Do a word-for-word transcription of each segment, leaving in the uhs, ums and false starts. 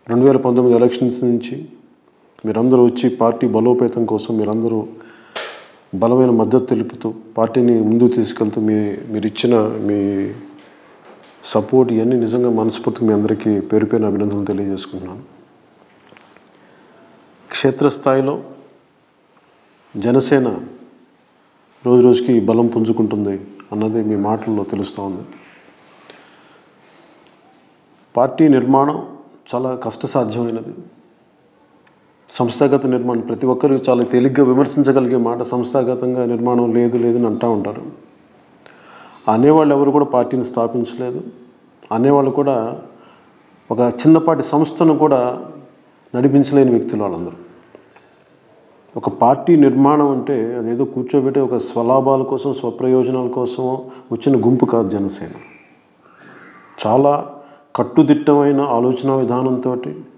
రెండు వేల పంతొమ్మిది ఎలక్షన్స్ నుంచి మీరందరూ వచ్చి పార్టీ బలోపేతం కోసం మీరందరూ బలమైన మద్దతు తెలుపుతూ పార్టీని ముందుకు తీసుకెళ్తూ మీ మీరు ఇచ్చిన మీ సపోర్ట్ ఇవన్నీ నిజంగా మనస్ఫూర్తిగా మీ అందరికీ పేరు పేరున అభినందనలు తెలియజేసుకుంటున్నాను. క్షేత్రస్థాయిలో జనసేన రోజు రోజుకి బలం పుంజుకుంటుంది అన్నది మీ మాటల్లో తెలుస్తూ ఉంది. పార్టీ నిర్మాణం చాలా కష్టసాధ్యమైనది. సంస్థాగత నిర్మాణం ప్రతి ఒక్కరు చాలా తేలిగ్గా విమర్శించగలిగే మాట. సంస్థాగతంగా నిర్మాణం లేదు లేదని అంటూ ఉంటారు. అనేవాళ్ళు ఎవరు కూడా పార్టీని స్థాపించలేదు. అనేవాళ్ళు కూడా ఒక చిన్నపాటి సంస్థను కూడా నడిపించలేని వ్యక్తులు వాళ్ళందరూ. ఒక పార్టీ నిర్మాణం అంటే అదేదో కూర్చోబెట్టి ఒక స్వలాభాల కోసం స్వప్రయోజనాల కోసం వచ్చిన గుంపు కాదు జనసేన. చాలా కట్టుదిట్టమైన ఆలోచన విధానంతో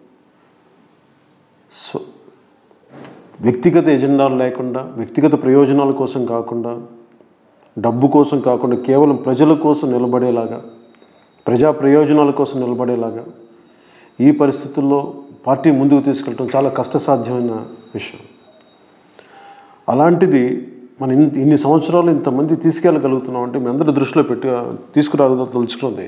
స్వ వ్యక్తిగత ఎజెండాలు లేకుండా, వ్యక్తిగత ప్రయోజనాల కోసం కాకుండా, డబ్బు కోసం కాకుండా కేవలం ప్రజల కోసం నిలబడేలాగా, ప్రజా ప్రయోజనాల కోసం నిలబడేలాగా ఈ పరిస్థితుల్లో పార్టీ ముందుకు తీసుకెళ్ళడం చాలా కష్టసాధ్యమైన విషయం. అలాంటిది మనం ఇన్ని ఇన్ని సంవత్సరాలు ఇంతమంది తీసుకెళ్ళగలుగుతున్నాం అంటే మీ అందరి దృష్టిలో పెట్టి తీసుకురాగలుగుతున్నది.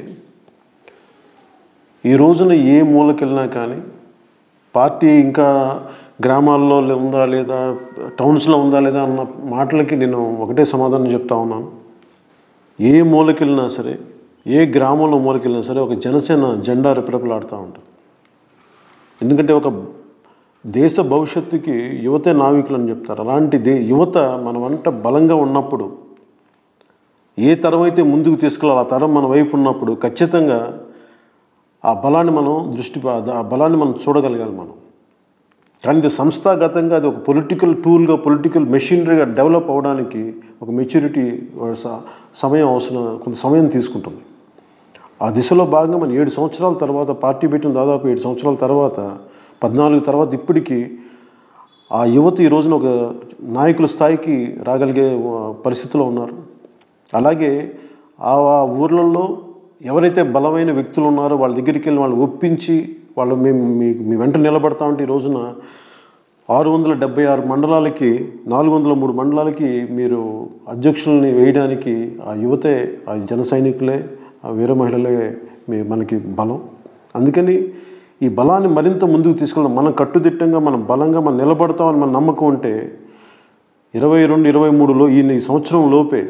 ఈ రోజున ఏ మూలకెళ్ళినా కానీ పార్టీ ఇంకా గ్రామాల్లో ఉందా లేదా, టౌన్స్లో ఉందా లేదా అన్న మాటలకి నేను ఒకటే సమాధానం చెప్తా ఉన్నాను. ఏ మూలకెళ్ళినా సరే, ఏ గ్రామంలో మూలకెళ్ళినా సరే ఒక జనసేన జెండా రెపరెపలాడుతూ ఉంటుంది. ఎందుకంటే ఒక దేశ భవిష్యత్తుకి యువతే నావికులు అని చెప్తారు. అలాంటి దే యువత మన వంట బలంగా ఉన్నప్పుడు, ఏ తరం అయితే ముందుకు తీసుకెళ్ళాలి ఆ తరం మన వైపు ఉన్నప్పుడు ఖచ్చితంగా ఆ బలాన్ని మనం దృష్టి ఆ బలాన్ని మనం చూడగలగాలి మనం. కానీ ఇది సంస్థాగతంగా అది ఒక పొలిటికల్ టూల్గా, పొలిటికల్ మెషినరీగా డెవలప్ అవ్వడానికి ఒక మెచ్యూరిటీ సమయం అవసరం, కొంత సమయం తీసుకుంటుంది. ఆ దిశలో భాగంగా మనం ఏడు సంవత్సరాల తర్వాత పార్టీ పెట్టిన దాదాపు ఏడు సంవత్సరాల తర్వాత, పద్నాలుగు తర్వాత ఇప్పటికీ ఆ యువత ఈ రోజున ఒక నాయకుల స్థాయికి రాగలిగే పరిస్థితిలో ఉన్నారు. అలాగే ఆ ఊర్లలో ఎవరైతే బలమైన వ్యక్తులు ఉన్నారో వాళ్ళ దగ్గరికి వెళ్ళి వాళ్ళు ఒప్పించి వాళ్ళు మేము మీ మీ వెంట నిలబడతా ఉంటే ఈ రోజున ఆరు వందల డెబ్బై ఆరు మండలాలకి నాలుగు వందల మూడు మండలాలకి మీరు అధ్యక్షుల్ని వేయడానికి ఆ యువతే, ఆ జన సైనికులే, ఆ వీర మహిళలే మీ మనకి బలం. అందుకని ఈ బలాన్ని మరింత ముందుకు తీసుకెళ్దాం. మనం కట్టుదిట్టంగా మనం బలంగా మనం నిలబడతామని మన నమ్మకం ఉంటే ఇరవై రెండు ఇరవై మూడులో ఈ సంవత్సరం లోపే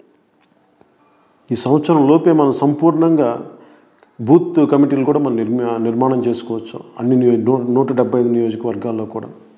ఈ సంవత్సరం లోపే మనం సంపూర్ణంగా బూత్ కమిటీలు కూడా మనం నిర్మా నిర్మాణం చేసుకోవచ్చు అన్ని నియో నూట డెబ్బై ఐదు నియోజకవర్గాల్లో కూడా.